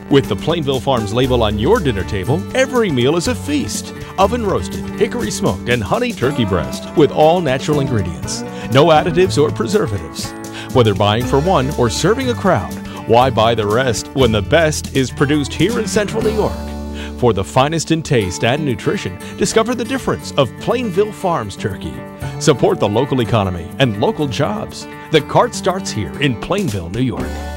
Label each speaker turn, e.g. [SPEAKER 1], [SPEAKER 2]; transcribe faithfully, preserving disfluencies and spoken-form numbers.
[SPEAKER 1] With the Plainville Farms label on your dinner table, every meal is a feast. Oven roasted, hickory smoked, and honey turkey breast with all natural ingredients. No additives or preservatives. Whether buying for one or serving a crowd, why buy the rest when the best is produced here in Central New York? For the finest in taste and nutrition, discover the difference of Plainville Farms turkey. Support the local economy and local jobs. The cart starts here in Plainville, New York.